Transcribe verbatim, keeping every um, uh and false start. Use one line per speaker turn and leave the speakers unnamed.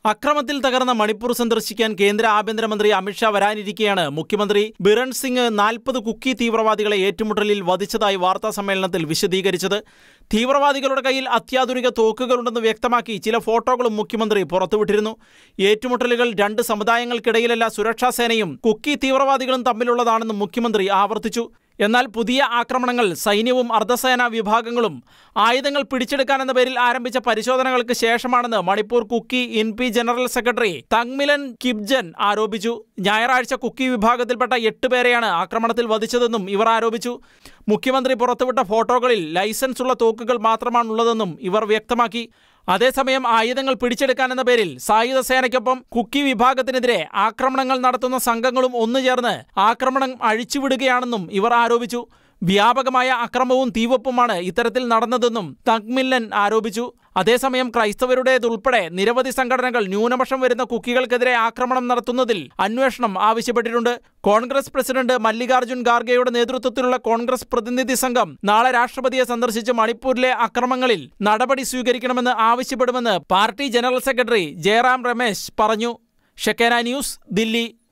അക്രമത്തിൽ തകർന്ന മണിപ്പൂർ സന്ദർശിക്കാൻ കേന്ദ്ര ആഭ്യന്തരമന്ത്രി അമിത്ഷാ വരാനിരിക്കെയാണ് മുഖ്യമന്ത്രി ബിരൺ സിംഗ് നാൽപ്പത് കുക്കി തീവ്രവാദികളെ ഏറ്റുമുട്ടലിൽ വധിച്ചതായി വാർത്താ സമ്മേളനത്തിൽ വിശദീകരിച്ചത്. തീവ്രവാദികളുടെ കയ്യിൽ അത്യാധുനിക തോക്കുകളുണ്ടെന്ന് വ്യക്തമാക്കി ചില ഫോട്ടോകളും മുഖ്യമന്ത്രി പുറത്തുവിട്ടിരുന്നു. ഏറ്റുമുട്ടലുകൾ രണ്ട് സമുദായങ്ങൾക്കിടയിലല്ല സുരക്ഷാസേനയും കുക്കി തീവ്രവാദികളും തമ്മിലുള്ളതാണെന്നും മുഖ്യമന്ത്രി ആവർത്തിച്ചു. എന്നാൽ പുതിയ ആക്രമണങ്ങൾ സൈന്യവും അർദ്ധസേനാ വിഭാഗങ്ങളും ആയുധങ്ങൾ പിടിച്ചെടുക്കാനെന്ന പേരിൽ ആരംഭിച്ച പരിശോധനകൾക്ക് ശേഷമാണെന്ന് Manipur Kuki Inpi general secretary Thangminlen Kipgen ആരോപിച്ചു. ഞായറാഴ്ച കുക്കി വിഭാഗത്തിൽപ്പെട്ട എട്ട് പേരെയാണ് ആക്രമണത്തിൽ വധിച്ചതെന്നും ഇവർ ആരോപിച്ചു. മുഖ്യമന്ത്രി പുറത്തുവിട്ട ഫോട്ടോകളിൽ ലൈസൻസ് ഉള്ള തോക്കുകൾ മാത്രമാണുള്ളതെന്നും ഇവർ വ്യക്തമാക്കി. അതേസമയം ആയുധങ്ങൾ പിടിച്ചെടുക്കാനെന്ന പേരിൽ സായുധ സേനയ്ക്കൊപ്പം കുക്കി വിഭാഗത്തിനെതിരെ ആക്രമണങ്ങൾ നടത്തുന്ന സംഘങ്ങളും ഒന്നുചേർന്ന് ആക്രമണം അഴിച്ചുവിടുകയാണെന്നും ഇവർ ആരോപിച്ചു. വ്യാപകമായ അക്രമവും തീവെപ്പുമാണ് ഇത്തരത്തിൽ നടന്നതെന്നും തങ്മില്ലൻ ആരോപിച്ചു. അതേസമയം ക്രൈസ്തവരുടേതുൾപ്പെടെ നിരവധി സംഘടനകൾ ന്യൂനപക്ഷം വരുന്ന കുക്കികൾക്കെതിരെ ആക്രമണം നടത്തുന്നതിൽ അന്വേഷണം ആവശ്യപ്പെട്ടിട്ടുണ്ട്. കോൺഗ്രസ് പ്രസിഡന്റ് മല്ലികാർജുൻ ഖാർഗെയുടെ നേതൃത്വത്തിലുള്ള കോൺഗ്രസ് പ്രതിനിധി സംഘം നാളെ രാഷ്ട്രപതിയെ സന്ദർശിച്ച് മണിപ്പൂരിലെ അക്രമങ്ങളിൽ നടപടി സ്വീകരിക്കണമെന്ന് ആവശ്യപ്പെടുമെന്ന് party general secretary Jairam Ramesh പറഞ്ഞു. ഷെക്കേന ന്യൂസ്, ദില്ലി.